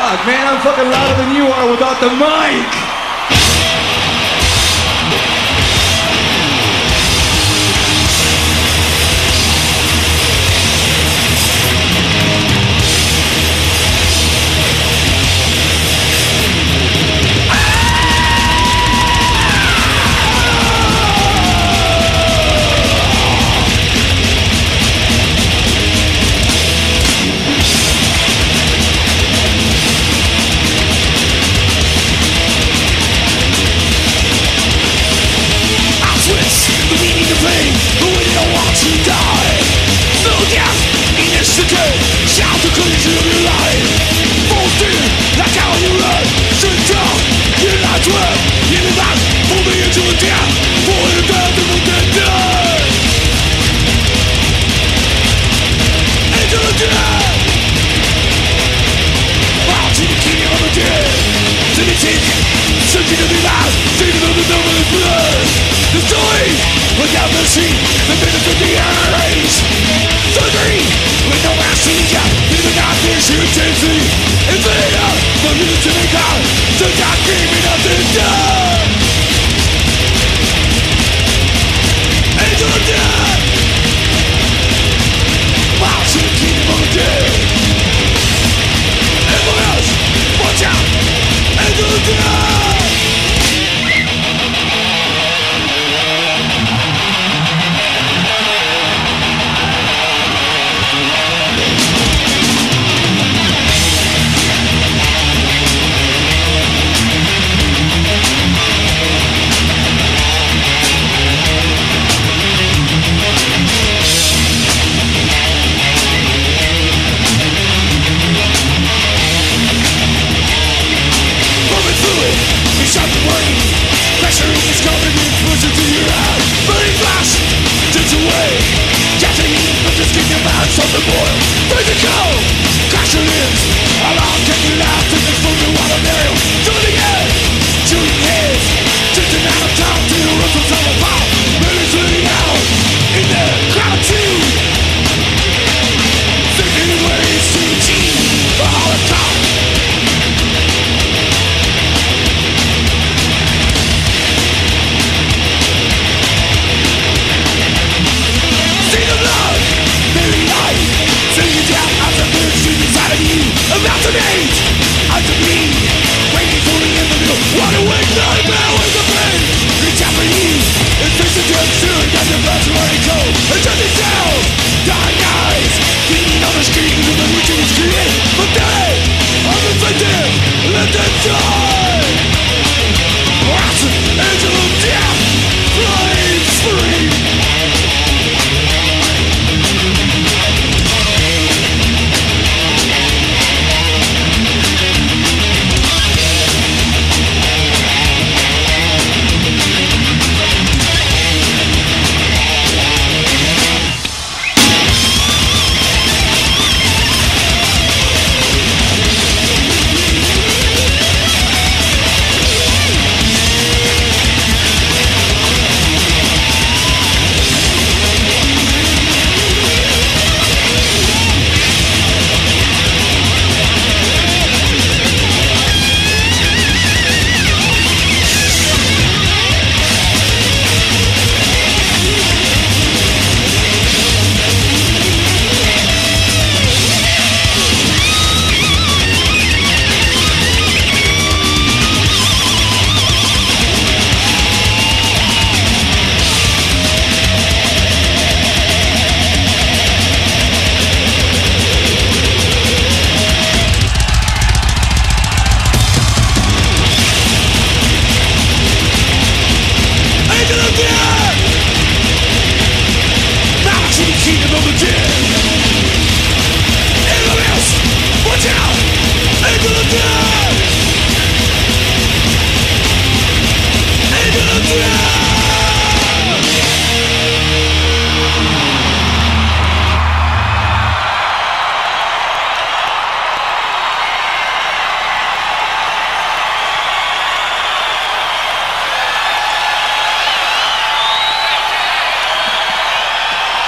Fuck, man, I'm fucking louder than you are without the mic! Shout the collision of your life. Full steam, like how you run. Sit down, you light work. You live out, moving into a death. Falling down to the dead. Into the dead. Out to the kingdom of the dead. To the teeth, searching to be loud. Taking on the number of blood. The story, without mercy. The minutes of the race. Surgery, with no anesthesia. Even not this intensity. Invader, for you to make out. The God screaming of the dead. Angel of death. Out to the kingdom of the dead. Everyone else, watch out. Angel of death. Shut the brain. Pressure is coming in closer to your eye. Burning flash, tips away. Gasoline, but just kick your mouth on the boil. Break the cold, crash your limbs. Alarm can you laugh to the food and water nail. Shooting head, shooting heads. Just an out of time to the roof of the pop. Millions living out in the crowd too. Thinking where it's CG, the Holocaust. About to meet, out to bleed. Waiting for me in the middle. What a wake nightmare with the pain. Reach out for you. It's fixing to soon. Got your blood's running cold. And shut it down. Dying eyes. Beating on the screen with the witch in the screen. But they are inflicted. Let them die. What's angel of death? Flames free.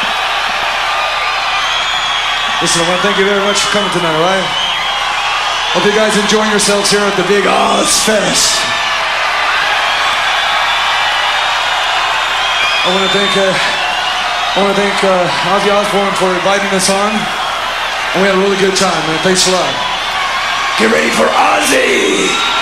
Listen, I want to thank you very much for coming tonight, all right? Hope you guys enjoying yourselves here at the big Ozfest. I want to thank Ozzy Osbourne for inviting us on, and we had a really good time, man. Thanks a lot. Get ready for Ozzy!